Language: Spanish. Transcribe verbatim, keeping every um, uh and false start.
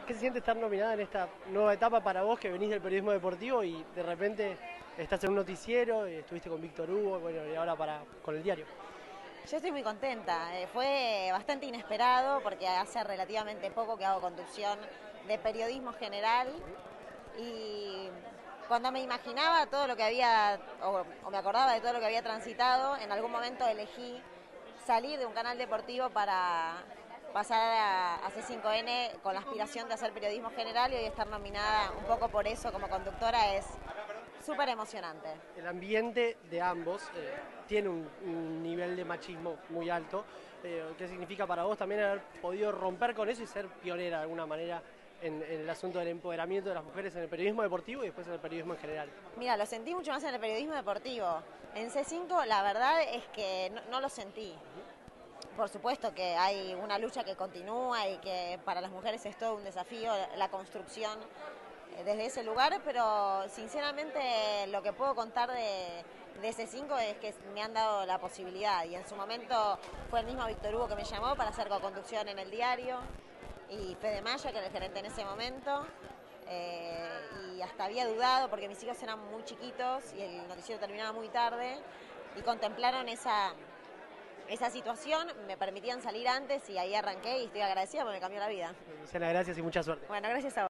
¿Qué se siente estar nominada en esta nueva etapa para vos que venís del periodismo deportivo y de repente estás en un noticiero, y estuviste con Víctor Hugo, bueno, y ahora para, con el diario? Yo estoy muy contenta, eh, fue bastante inesperado porque hace relativamente poco que hago conducción de periodismo general y cuando me imaginaba todo lo que había, o, o me acordaba de todo lo que había transitado, en algún momento elegí salir de un canal deportivo para pasar a, a C cinco N con la aspiración de hacer periodismo general y hoy estar nominada un poco por eso como conductora es súper emocionante. El ambiente de ambos eh, tiene un, un nivel de machismo muy alto. Eh, ¿Qué significa para vos también haber podido romper con eso y ser pionera de alguna manera en, en el asunto del empoderamiento de las mujeres en el periodismo deportivo y después en el periodismo en general? Mira, lo sentí mucho más en el periodismo deportivo. En C cinco la verdad es que no, no lo sentí. Por supuesto que hay una lucha que continúa y que para las mujeres es todo un desafío la construcción desde ese lugar, pero sinceramente lo que puedo contar de, de C cinco es que me han dado la posibilidad y en su momento fue el mismo Víctor Hugo que me llamó para hacer co-conducción en el diario y Fede Maya, que era el gerente en ese momento, eh, y hasta había dudado porque mis hijos eran muy chiquitos y el noticiero terminaba muy tarde y contemplaron esa... esa situación, me permitían salir antes y ahí arranqué y estoy agradecida porque me cambió la vida. Luciana, gracias y mucha suerte. Bueno, gracias a vos.